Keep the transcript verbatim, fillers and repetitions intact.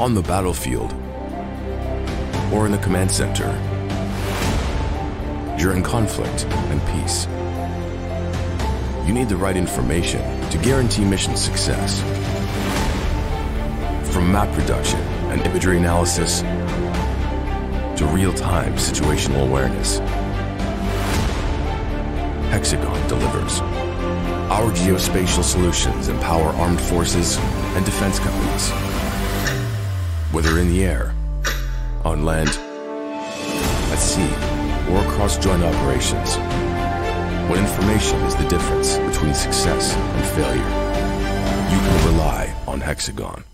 on the battlefield, or in a command center, during conflict and peace. You need the right information to guarantee mission success. From map production and imagery analysis to real-time situational awareness, Hexagon delivers. Our geospatial solutions empower armed forces and defense companies, whether in the air, on land, at sea, or across joint operations. When information is the difference between success and failure, you can rely on Hexagon.